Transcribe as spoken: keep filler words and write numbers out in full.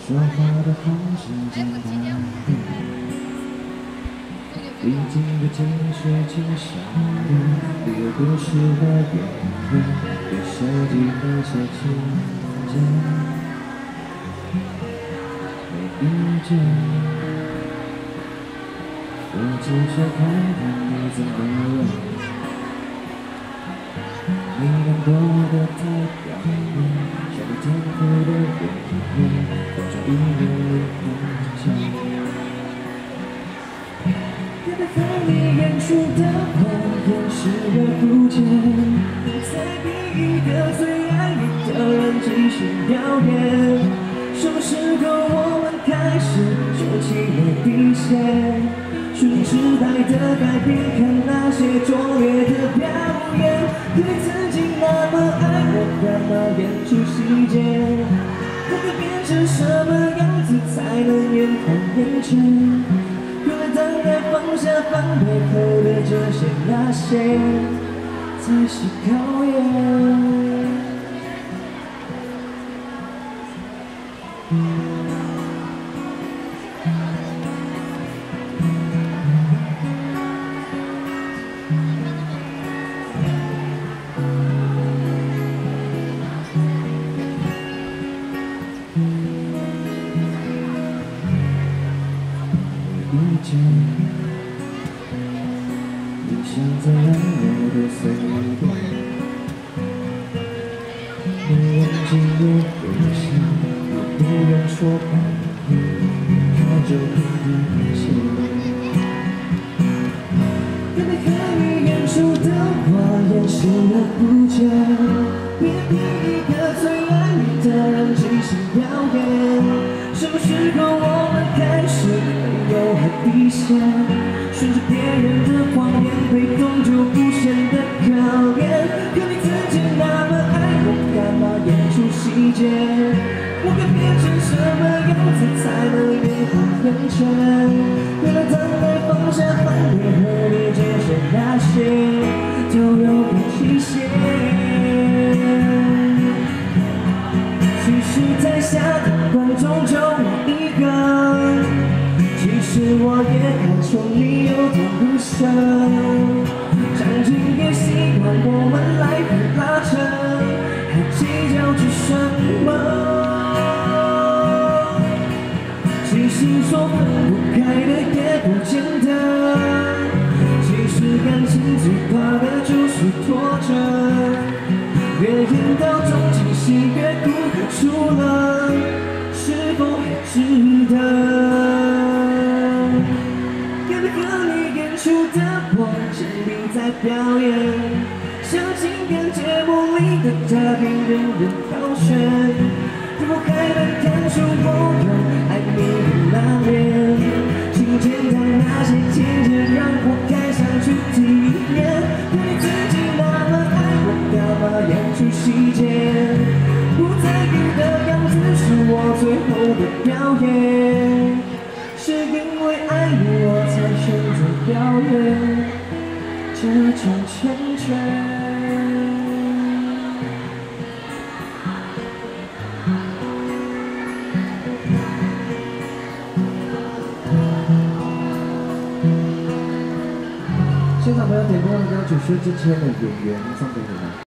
说话的方式简单，历经的精血清香的，里有故事和缘分，有设计那些情节，没意见。我只想看看你怎么了，你难过的太表面，像你天赋的演员，放出一个人空间。原来和你演出的谎言视而不见，在逼一个最爱你的人即兴表演。什么时候我们开始就起了底线？顺时代的改变，看那些拙劣的表演。对自己那么爱我，干嘛演出细节？我该变成什么样子才能眼红眼圈？原来当爱放下防备后的这些那些，才是考验。意见，你想怎样我都随便。你安静也微笑，也不愿说半天，看着你的笑。原来和你演出的谎言视而不见，别逼一个最爱你的人即兴表演。什么时候我们开始没有了底线？顺着别人的谎言，被动就不显得考验。可你自己那么爱我，干嘛演出细节？我该变成什么样子才能眼红眼圈？原来当爱放下防备和你接受那些，都有个期限。其实台下的观众就我一个，其实我也看出你有点不舍，场景也习惯我们来回拉扯，还计较着什么？其实说分不开的也不见得，其实感情最怕的就是拖着。越演到中间戏越顾客出了，是否还值得？原来和你演出的我尽力在表演，像经典节目里的嘉宾人人挑选。如果还能看出我有爱你的那面，请检讨那些情节让我该想去体验。对你自己那么爱我，干嘛演出细节？不在意的样子是我最后的表演，是因为爱你我才选择表演这种缱绻。现场朋友点播的歌曲是之前的演员送给